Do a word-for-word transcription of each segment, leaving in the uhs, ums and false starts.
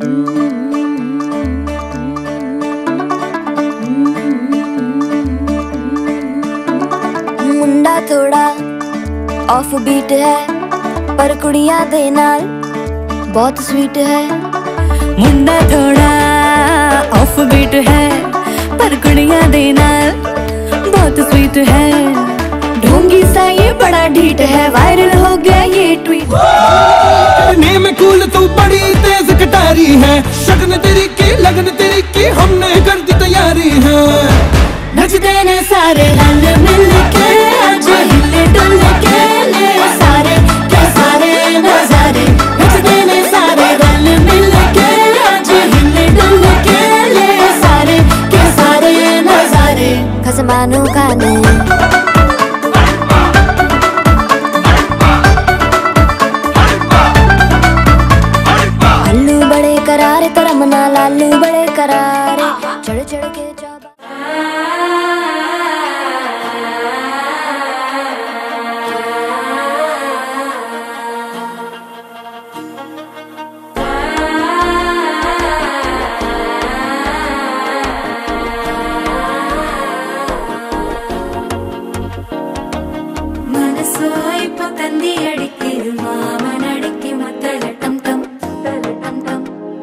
मुंडा थोड़ा off beat है पर कुड़ियां दे नाल बहुत स्वीट है। मुंडा थोड़ा ऑफ बीट है पर कुड़ियां दे नाल बहुत स्वीट है। ढोंगी सा ये बड़ा ढीठ है, वायरल हो गया ये ट्वीट। नेम कूल तू बड़ी तेज कटारी है, शगन तेरी की लगन तेरी की हमने कर दी तैयारी है। नचते ने सारे रंग मिल के आज हिले डुल के ले सारे के सारे नजारे। नचते ने सारे रंग मिल के आज हिले डुल के ले सारे के सारे नजारे। खसमानू खाने अल्लू बड़े करारे तरमना लालू बड़े करारे चढ़ चढ़ के தந்தி அடிக்குது மாமன் அடிக்கு மத்தல டம் டம் டம் டம்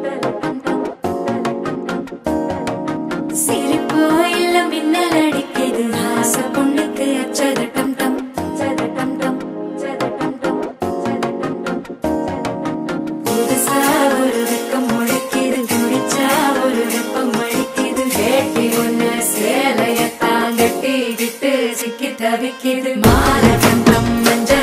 சிரிப்பு இல்ல மின்னல் அடிக்குது ஆச பொண்ணுக்கு அச்சத டம் டம் டம் டம் புதுசா ஒரு வெக்கம் முளைக்குது, குடிச்சா ஒரு வெப்பம் அடிக்குது. வேட்டி ஒண்ணு சேலையத்தான் கட்டிக்கிட்டு சிக்கி தவிக்குது. மாலை டம் டம் மஞ்சள்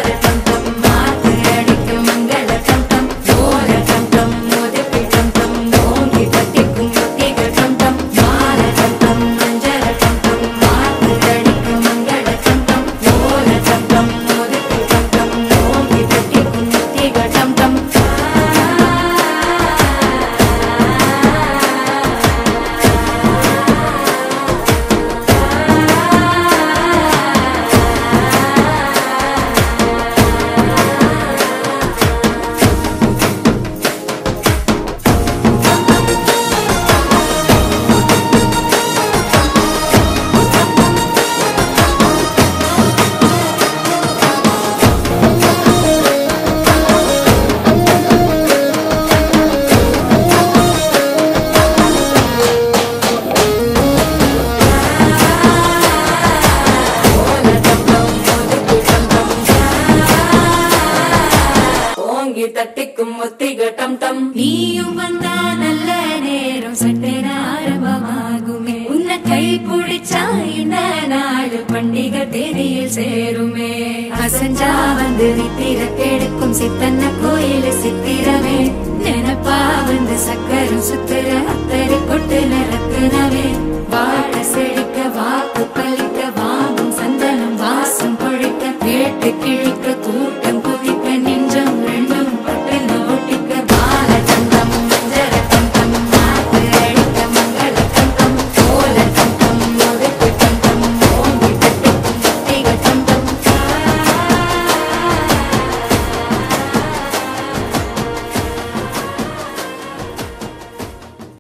தட்டிக்கும் ஒத்திக டம் டம். நீயும் வந்தா நல்ல நேரம் சட்டென ஆரம்பமாகுமே. உன்னை கை பிடிச்சா இந்த நாள் பண்டிகை தேதியில் சேருமே. அசஞ்சா வந்து நித்திர கெடுக்கும் சித்தன்ன கோயில் சித்திரமே. நினைப்பா வந்து சக்கரம் சுத்து